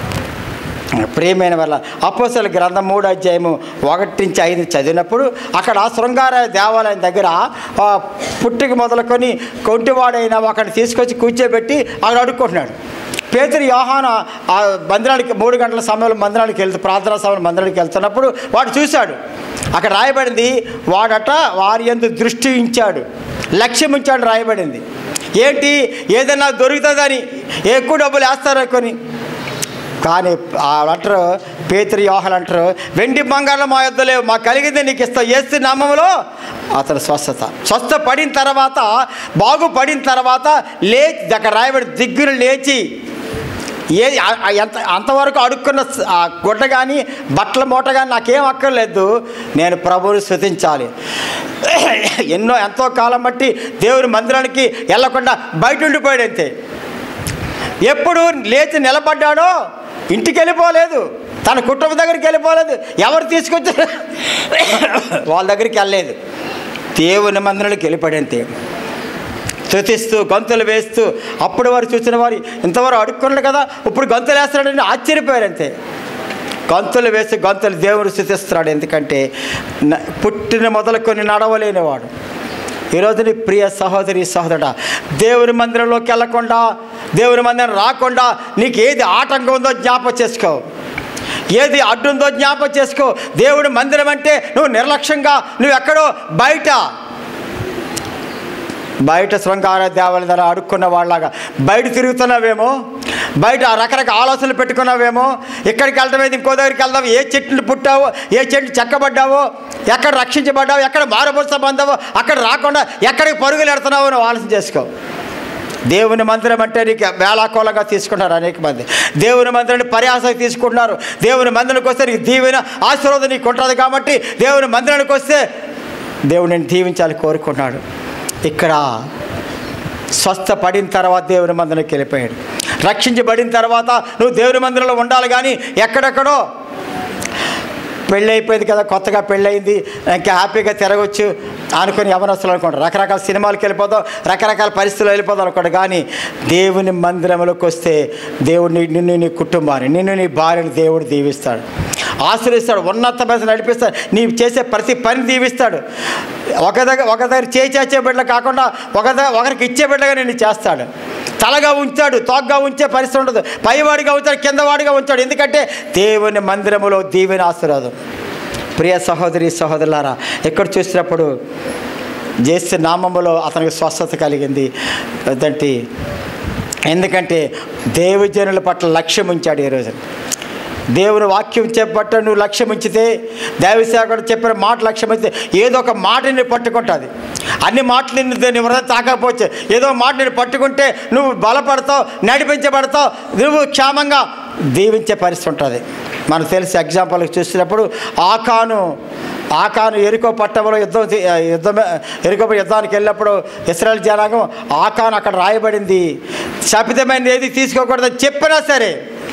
A: ప్రియమైన వల్ల అపోస్తలుల గ్రంథం మూడు అధ్యాయము ఒకటి నుంచి ఐదు చదివినప్పుడు అక్కడ శృంగార దేవాలయం దగ్గర పుట్టికి మొదలుకొని కొంటివాడైన ఒకరిని తీసుకొచ్చి కూర్చోబెట్టి అక్కడ అడుక్కుంటున్నాడు. పేతురు యోహాను ఆ మందిరానికి మూడు గంటల సమయంలో మందిరానికి వెళ్తూ ప్రార్థనా సమయంలో మందిరానికి వెళ్తున్నప్పుడు వాడు చూశాడు. అక్కడ రాయబడింది, వాడట వారి యందు దృష్టి ఉంచాడు, లక్ష్యం ఉంచాడు రాయబడింది. ఏంటి, ఏదైనా దొరుకుతుందని ఎక్కువ డబ్బులు వేస్తారు కొని. కానీ అంటారు పేతురు యోహాను అంటారు, వెండి బంగారం మా యొద్ద లేవు, మాకు కలిగింది నీకు ఇస్తాం, యేసు నామములో అతను స్వస్థత స్వస్థ పడిన తర్వాత, బాగుపడిన తర్వాత లేచి అక్కడ రాయబడి దిగ్గులు లేచి ఏ ఎంత అంతవరకు అడుక్కున్న గుడ్డ కానీ బట్టల మూట కానీ నాకేం అక్కర్లేదు, నేను ప్రభువుని స్తుతించాలి. ఎన్నో ఎంతో కాలం బట్టి దేవుని మందిరానికి వెళ్ళకుండా బయట ఉండిపోయాడు. అంతే, ఎప్పుడు లేచి నిలబడ్డాడో ఇంటికి వెళ్ళిపోలేదు, తన కుటుంబం దగ్గరికి వెళ్ళిపోలేదు, ఎవరు తీసుకొచ్చి వాళ్ళ దగ్గరికి వెళ్ళలేదు, దేవుని మందిరానికి వెళ్ళిపోయాడు. అంతే, స్తుతిస్తూ గంతులు వేస్తూ. అప్పుడు వారు చూసిన వారు ఇంతవరకు అడుక్కున్నాడు కదా, ఇప్పుడు గంతులు వేస్తున్నాడని ఆశ్చర్యపోయారు. అంతే, గంతులు వేసి గంతులు దేవుడు స్తుతిస్తున్నాడు. ఎందుకంటే పుట్టిన మొదలుకొని నడవలేనివాడు. ఈరోజు నీ ప్రియ సహోదరి సహోదరుడా, దేవుని మందిరంలోకి వెళ్ళకుండా, దేవుని మందిరం రాకుండా నీకు ఏది ఆటంకం ఉందో జ్ఞాపకం చేసుకో, ఏది అడ్డుందో జ్ఞాపకం చేసుకో. దేవుడి మందిరం అంటే నువ్వు నిర్లక్ష్యంగా నువ్వు ఎక్కడో బయట బయట శృంగార దేవాలయం ద్వారా అడుక్కున్న వాళ్ళలాగా బయట తిరుగుతున్నావేమో, బయట రకరకాల ఆలోచనలు పెట్టుకున్నావేమో. ఇక్కడికి వెళ్తామేది, ఇంకో దగ్గరికి వెళ్దాం, ఏ చెట్లు పుట్టావో, ఏ చెట్లు చెక్కబడ్డావో, ఎక్కడ రక్షించబడ్డావో, ఎక్కడ మారుమూల పొందావో, అక్కడ రాకుండా ఎక్కడికి పరుగులు ఎడుతున్నావో నువ్వు ఆలోచన చేసుకో. దేవుని మందిరం అంటే నీకు వేలాకోలంగా తీసుకుంటారు అనేక మంది. దేవుని మందిరాన్ని పర్యాసకు తీసుకుంటున్నారు. దేవుని మందిరానికి వస్తే నీకు దీవెన ఆశీర్వాదం నీకు ఉంటుంది. కాబట్టి దేవుని మందిరానికి వస్తే దేవుడు నేను దీవించాలి కోరుకుంటున్నాడు. ఇక్కడ స్వస్థ పడిన తర్వాత దేవుని మందిరానికి వెళ్ళిపోయాడు. రక్షించబడిన తర్వాత నువ్వు దేవుని మందిరంలో ఉండాలి, కానీ ఎక్కడెక్కడో పెళ్ళి అయిపోయింది కదా, కొత్తగా పెళ్ళయింది, ఇంకా హ్యాపీగా తిరగవచ్చు అనుకుని యవనస్తులు అనుకుంటారు. రకరకాల సినిమాలకు వెళ్ళిపోతాం, రకరకాల పరిస్థితులు వెళ్ళిపోతాం అనుకోండి. కానీ దేవుని మందిరంలోకి వస్తే దేవుడు నిన్ను నీ కుటుంబాన్ని, నిన్ను నీ భార్యను దేవుడు దీవిస్తాడు, ఆశీర్వదిస్తాడు, ఉన్నతమైన నడిపిస్తాడు, నీ చేసే ప్రతి పని దీవిస్తాడు. ఒక దగ్గర ఒక దగ్గర చేయి చేసే బిడ్డలు కాకుండా ఒక దగ్గర ఒకరికి ఇచ్చే బిడ్డగా నిన్ను చేస్తాడు. తలగా ఉంచాడు, తోగ్గా ఉంచే పరిస్థితి ఉండదు. పైవాడిగా ఉంచాడు, కిందవాడిగా ఉంచాడు. ఎందుకంటే దేవుని మందిరములో దీవెన ఆశీర్వాదం. ప్రియ సహోదరి సహోదరులారా, ఎక్కడ చూసినప్పుడు యేసు నామములో అతనికి స్వస్థత కలిగింది. అంటే ఎందుకంటే దేవజనుల పట్ల లక్ష్యం ఉంచాడు. ఈరోజు దేవుని వాక్యం చెప్పట్ట నువ్వు లక్ష్యం ఉంచితే, దైవసేవకుడు చెప్పిన మాట లక్ష్యం ఉంచితే ఏదో ఒక మాట నేను పట్టుకుంటుంది. అన్ని మాటలు నిన్ను వృధా తాకపోవచ్చు, ఏదో మాట నేను పట్టుకుంటే నువ్వు బలపడతావు, నడిపించబడతావు, నువ్వు క్షేమంగా దీవించే పరిస్థితి ఉంటుంది. మనకు తెలిసి ఎగ్జాంపుల్కి చూసినప్పుడు ఆకాను ఆకాను ఎరికో పట్టణంలో యుద్ధం యుద్ధం ఎరికో యుద్ధానికి వెళ్ళినప్పుడు ఇశ్రాయేలు జనాంగం ఆకాను అక్కడ రాయబడింది, శపితమైనది ఏది తీసుకోకూడదని చెప్పినా సరే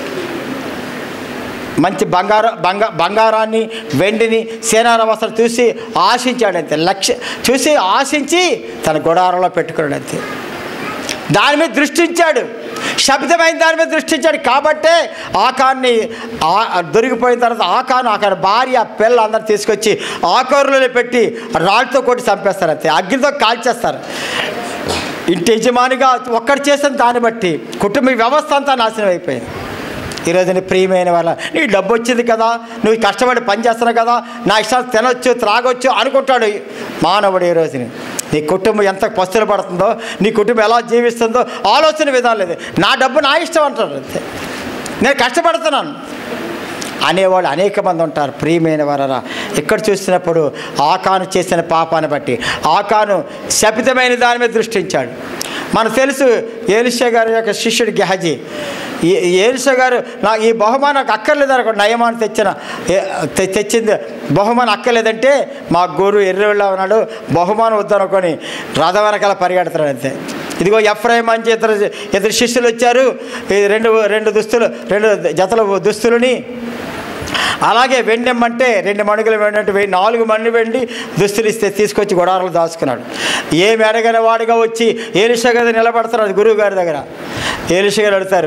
A: మంచి బంగార బంగా బంగారాన్ని వెండిని సేనార వస్త్రాలు చూసి ఆశించాడంతే. లక్ష్య చూసి ఆశించి తన గుడారంలో పెట్టుకున్నాడు అంతే. దాని మీద దృష్టించాడు, శబ్దమైన దాని మీద దృష్టించాడు. కాబట్టే ఆకాన్ని దొరికిపోయిన తర్వాత ఆకాను ఆకాను భార్య పిల్ల అందరు తీసుకొచ్చి ఆకారులో పెట్టి రాళ్ళతో కొట్టి చంపేస్తారు అంతే, అగ్నితో కాల్చేస్తారు. ఇంటి యజమానిగా ఒక్కడు చేసిన దాన్ని బట్టి కుటుంబ వ్యవస్థ అంతా నాశనం అయిపోయింది. ఈరోజు నీ ప్రియమైన వాళ్ళ నీ డబ్బు వచ్చింది కదా, నువ్వు కష్టపడి పని చేస్తున్నావు కదా, నా ఇష్టాలు తినొచ్చు త్రాగొచ్చు అనుకుంటాడు మానవుడు. ఈ రోజుని నీ కుటుంబం ఎంత పస్తులు పడుతుందో, నీ కుటుంబం ఎలా జీవిస్తుందో ఆలోచన విధానం లేదు. నా డబ్బు నా ఇష్టం అంటాడు అంతే, నేను కష్టపడుతున్నాను అనేవాళ్ళు అనేక మంది ఉంటారు. ప్రియమైన వారరా, ఇక్కడ చూసినప్పుడు ఆకాను చేసిన పాపాన్ని బట్టి ఆకాను శపితమైన దాని మీద దృష్టించాడు. మనకు తెలుసు ఎలీషా గారి యొక్క శిష్యుడు గెహజీ. ఎలీషా గారు నాకు ఈ బహుమానం నాకు అక్కర్లేదు అనుకోండి, నయమాన్ని తెచ్చిన తెచ్చింది బహుమానం అక్కర్లేదంటే మా గురు ఎర్రవిళ్ళ ఉన్నాడు, బహుమానం వద్దనుకొని రథ వెనకాల పరిగెడతాడు అంతే. ఇదిగో ఎఫ్రాయిం అని ఇద్దరు ఇద్దరు శిష్యులు వచ్చారు, రెండు రెండు దుస్తులు రెండు జతల దుస్తులని అలాగే వెండెమ్మంటే రెండు మణుగులు వెండి వెయ్యి నాలుగు మణి వెండి దుస్తులు ఇస్తే తీసుకొచ్చి గుడారాలు దాచుకున్నాడు. ఏమి అడగని వాడిగా వచ్చి ఎలీషా గారు నిలబడతారు గురువు గారి దగ్గర. ఎలీషా గారు అడుగుతారు,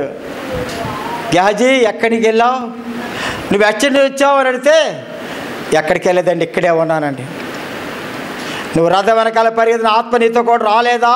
A: గెహజీ ఎక్కడికి వెళ్ళావు, నువ్వు ఎక్కడి వచ్చావు అని అడిగితే ఎక్కడికి వెళ్ళలేదండి, ఇక్కడే ఉన్నానండి. నువ్వు రథ వెనకాల పరిగెత్తిన ఆత్మ నీతో కూడా రాలేదా?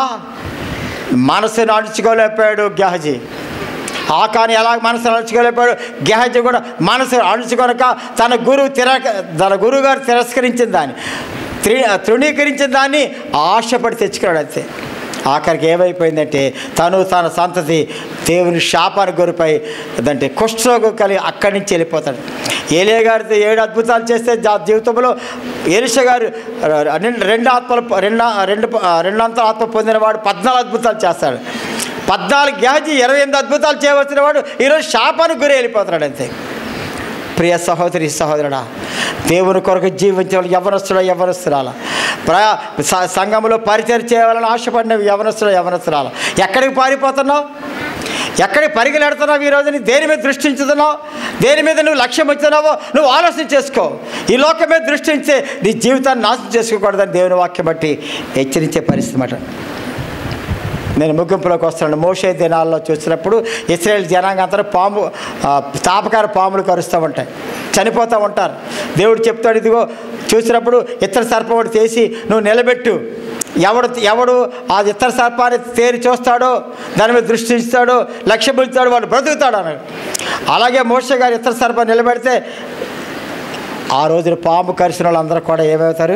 A: మనసును అణుచుకోలేకపోయాడు గెహజీ. ఆకాను ఎలా మనసు అణుచుకోలేకపోయాడు, గెహజీ కూడా మనసు అణుచుకొనక తన గురువు తిర తన గురువు గారు తిరస్కరించిన దాన్ని త్రి తృణీకరించిన దాన్ని ఆశపడి తెచ్చుకున్నాడు అంతే. ఆఖరికి ఏమైపోయిందంటే తను తన సంతతి దేవుని శాపానికి గురిపై అంటే కుష్ఠరోగం కలిగి అక్కడి నుంచి వెళ్ళిపోతాడు. ఏలియా గారితో ఏడు అద్భుతాలు చేస్తే జీవితంలో ఎలీషా గారు రెండు ఆత్మలు రెండు రెండు రెండంతల ఆత్మ పొందినవాడు పద్నాలుగు అద్భుతాలు చేస్తాడు. పద్నాలుగు గెహజీ ఇరవై ఎనిమిది అద్భుతాలు చేయవలసిన వాడు ఈరోజు శాపానికి గురి వెళ్ళిపోతున్నాడు అంతే. ప్రియ సహోదరి సహోదరుడా, దేవుని కొరకు జీవించే వాళ్ళు యవనస్తుడు యవనస్తురాల ప్రా సంఘంలో పరిచయం చేయాలని ఆశపడిన యవనస్తుడు యవనస్తురాల ఎక్కడికి పారిపోతున్నావు, ఎక్కడికి పరిగెడుతున్నావు? ఈరోజు నీ దేని మీద దృష్టించుతున్నావు, దేని మీద నువ్వు లక్ష్యం వచ్చుతున్నావో నువ్వు ఆలోచన చేసుకో. ఈ లోకం మీద దృష్టించే నీ జీవితాన్ని నాశనం చేసుకోకూడదని దేవుని వాక్యం బట్టి హెచ్చరించే పరిస్థితి అన్నమాట. నేను ముగింపులోకి వస్తున్నాను. మోషే దినాల్లో చూసినప్పుడు ఇశ్రాయేల్ జనాంగం అంతా పాము తాపకార పాములు కరుస్తూ ఉంటాయి, చనిపోతూ ఉంటారు. దేవుడు చెప్తాడు, ఇదిగో చూసినప్పుడు ఇతర సర్పం ఒకటి చేసి నువ్వు నిలబెట్టు, ఎవడు ఎవడు ఆ ఇతర సర్పాన్ని తేరి చూస్తాడో దాని మీద దృష్టిస్తాడో లక్ష్యం పిలుస్తాడో వాడు బ్రతుకుతాడు అన్నాడు. అలాగే మోషే గారు ఇతర సర్పం నిలబెడితే ఆ రోజున పాము కరిసిన వాళ్ళందరూ కూడా ఏమవుతారు?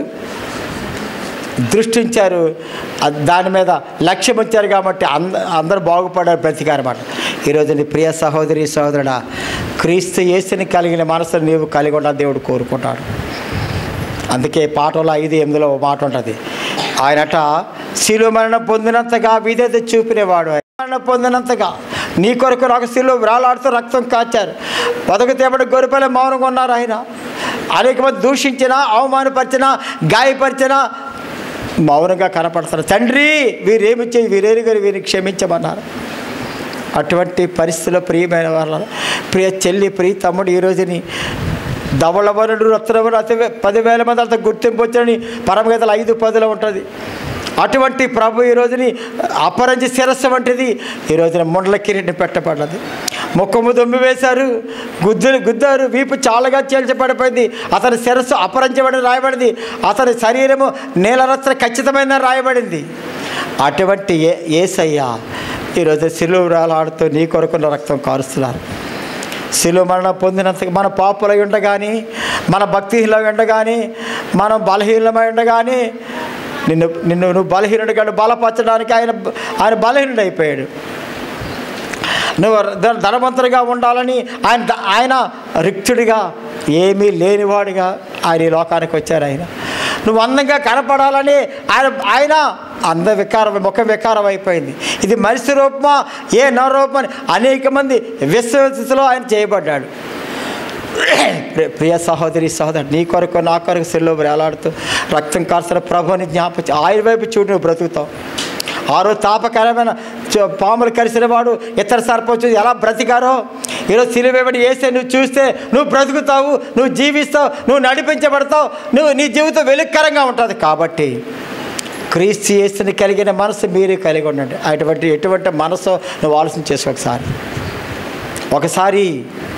A: దృష్టించారు, దాని మీద లక్ష్యం ఉంచారు. కాబట్టి అంద అందరూ బాగుపడారు బ్రతికారన్నమాట. ఈరోజు నీ ప్రియ సహోదరి సహోదరుడా, క్రీస్తు యేసుని కలిగిన మనసును నీవు కలిగి ఉండాలని దేవుడు కోరుకుంటాడు. అందుకే పాటలో ఐదు ఎనిమిదిలో మాట ఉంటుంది, ఆయనట శిలువ మరణం పొందినంతగా విధేయత చూపినవాడు, మరణం పొందినంతగా నీ కొరకు నాకు శిలువ వ్రాలాడుతూ రక్తం కాచారు, బతుకు తేపటి గొర్రెపిల్ల మౌనంగా ఉన్నారు. ఆయన అనేక మంది దూషించినా అవమానపరిచినా గాయపరిచినా మౌనంగా కనపడతారు. తండ్రి వీరేమి చేయి వీరేరు గారు వీరిని క్షమించమన్నారు. అటువంటి పరిస్థితుల్లో ప్రియమైన వాళ్ళ ప్రియ చెల్లి ప్రియ తమ్ముడు ఈ రోజుని ధవళవరుడు రత్నవరుడు అతి పదివేల మంది అంత గుర్తింపు వచ్చని పరమగీతలు ఐదు పదిలో ఉంటుంది. అటువంటి ప్రభు ఈ రోజుని అపరంజి శిరస్సు వంటిది ఈ రోజున ముండల కిరీటం పెట్టబడ్డది. ముఖము దొమ్మి వేశారు, గుద్దులు గుద్దారు, వీపు చాలగా చీల్చబడిపోయింది. అతని శిరస్సు అపరంజబడి రాయబడింది, అతని శరీరము నీలరత్న ఖచ్చితమైన రాయబడింది. అటువంటి ఏ యేసయ్య ఈరోజు సిలువ వేలాడుతూ నీ కొరకున్న రక్తం కారుస్తున్నారు. శిలువ మరణం పొందినంత మన పాపులై ఉండగాని, మన భక్తిహీనమై ఉండగాని, మనం బలహీనమై ఉండగాని నిన్ను నిన్ను నువ్వు బలహీనుడిగా బలపరచడానికి ఆయన ఆయన బలహీనుడు అయిపోయాడు. నువ్వు ధనవంతుడిగా ఉండాలని ఆయన ఆయన రిక్తుడిగా ఏమీ లేనివాడిగా ఆయన ఈ లోకానికి వచ్చారు. ఆయన నువ్వు అందంగా కనపడాలని ఆయన ఆయన అంద వికారం ముఖ వికారం అయిపోయింది. ఇది మనిషి రూపమా ఏ నా రూపమని అనేక మంది విశ్వసిలో ఆయన చేయబడ్డాడు. ప్రియ సహోదరి సహోదరు నీ కొరకు నా కొరకు సిలువ వేలాడుతూ రక్తం కార్చిన ప్రభుని జ్ఞాపకం ఆయన వైపు చూడు, నువ్వు బ్రతుకుతావు. ఆ రోజు తాపకరమైన పాములు కలిసిన వాడు ఇతర సర్పంచు ఎలా బ్రతికారో ఈరోజు సిలువేబడి వేస్తే నువ్వు చూస్తే నువ్వు బ్రతుకుతావు, నువ్వు జీవిస్తావు, నువ్వు నడిపించబడతావు, నువ్వు నీ జీవితం వెలుగుకరంగా ఉంటుంది. కాబట్టి క్రీస్తు యేసుని కలిగిన మనసు మీరు కలిగి ఉండండి. అటువంటి ఎటువంటి మనసు నువ్వు ఆలోచన చేసుకో. ఒకసారి ఒకసారి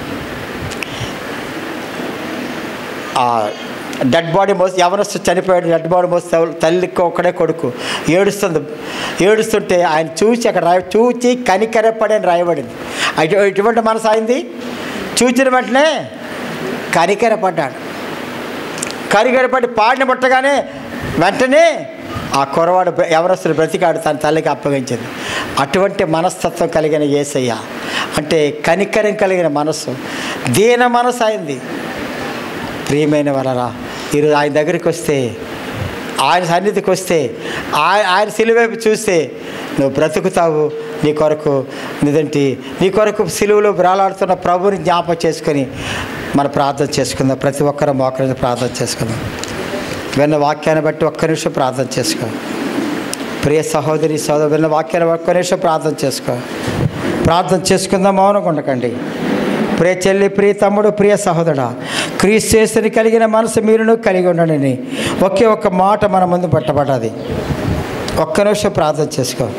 A: డెడ్ బాడీ మోసి ఎవరొస్తూ చనిపోయాడు, డెడ్ బాడీ మోసి తల్లికి ఒక్కడే కొడుకు ఏడుస్తుంది. ఏడుస్తుంటే ఆయన చూసి అక్కడ రాయ చూచి కనికరపడి అని రాయబడింది. అటు ఇటువంటి మనసు అయింది. చూచిన వెంటనే కనికరపడ్డాడు. కనికరపడి పాడిన పట్టగానే వెంటనే ఆ కురవాడు ఎవరొస్తున్న బ్రతికాడు తన తల్లికి అప్పగించింది. అటువంటి మనస్తత్వం కలిగిన యేసయ్య అంటే కనికరం కలిగిన మనసు, దీన మనసు అయింది. ప్రియమైన వలరా ఈరోజు ఆయన దగ్గరికి వస్తే, ఆయన సన్నిధికి వస్తే, ఆయన ఆయన సిలువైపు చూస్తే నువ్వు బ్రతుకుతావు. నీ కొరకు నిదంటి నీ కొరకు సిలువలో బ్రాలాడుతున్న ప్రభుని జ్ఞాపకం చేసుకొని మన ప్రార్థన చేసుకుందాం. ప్రతి ఒక్కరూ మోకరించి ప్రార్థన చేసుకుందాం. విన్న వాక్యాన్ని బట్టి ఒక్క నిమిషం ప్రార్థన చేసుకో. ప్రియ సహోదరి సహోదరు విన్న వాక్యాన్ని ఒక్క నిమిషం ప్రార్థన చేసుకో. ప్రార్థన చేసుకుందాం, మౌనంగా ఉండకండి. ప్రియ చెల్లి, ప్రియ తమ్ముడు, ప్రియ సహోదరుడా, క్రీస్తు యేసుని కలిగిన మనసు మీరును కలిగి ఉండండి. ఒకే ఒక్క మాట మన ముందు పట్టబడ్డది. ఒక్క నిమిషం ప్రార్థన చేసుకో.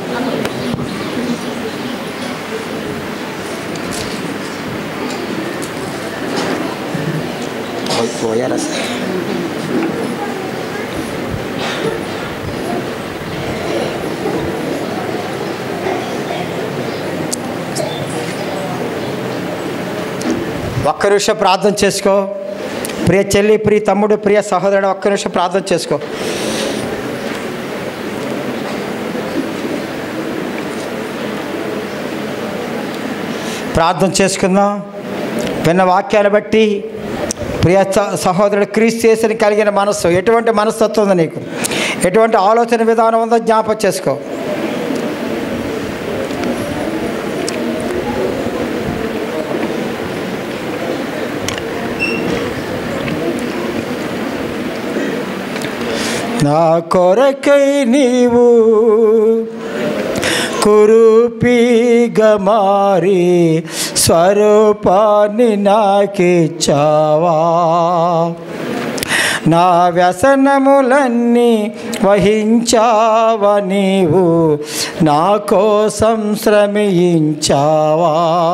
A: ఒక్క నిమిషం ప్రార్థన చేసుకో. ప్రియ చెల్లి, ప్రియ తమ్ముడు, ప్రియ సహోదరుడు, ఒక్క నిమిషం ప్రార్థన చేసుకో. ప్రార్థన చేసుకుందాం. విన్న వాక్యాన్ని బట్టి ప్రియ సహోదరుడు క్రీస్తు యేసుని కలిగిన మనస్సు, ఎటువంటి మనస్తత్వం ఉందో నీకు, ఎటువంటి ఆలోచన విధానం ఉందో జ్ఞాపకం చేసుకో. నా కొరకై నీవు కురూపిగా మారి స్వరూపాన్ని నాకిచ్చావా. నా వ్యసనములన్నీ వహించావా, నీవు నా కోసం శ్రమించావా.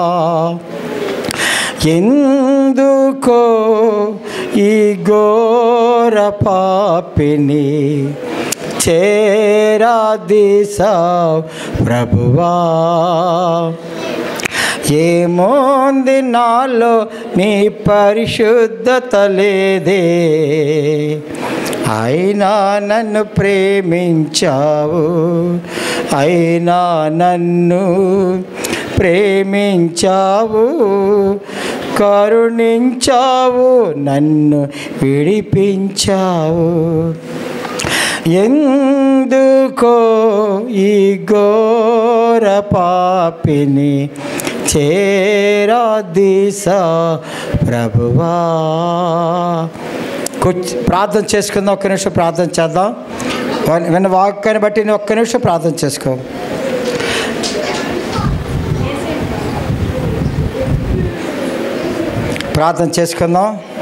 A: ఎందుకో ఈ ఘోర పాపిని చేరాదీసావు ప్రభువా. ఏమోంది నాలో నీ పరిశుద్ధత లేదే, అయినా నన్ను ప్రేమించావు, అయినా నన్ను ప్రేమించావు, కరుణించావు, నన్ను విడిపించావు. ఎందుకో ఈ ఘోర పాపిని చేరాదీసా ప్రభువా. కూర్చు ప్రార్థన చేసుకుందాం. ఒక్క నిమిషం ప్రార్థన చేద్దాం. విన్న వాక్యాన్ని బట్టి ఒక్క నిమిషం ప్రార్థన చేసుకో. ప్రార్థన చేసుకుందాం.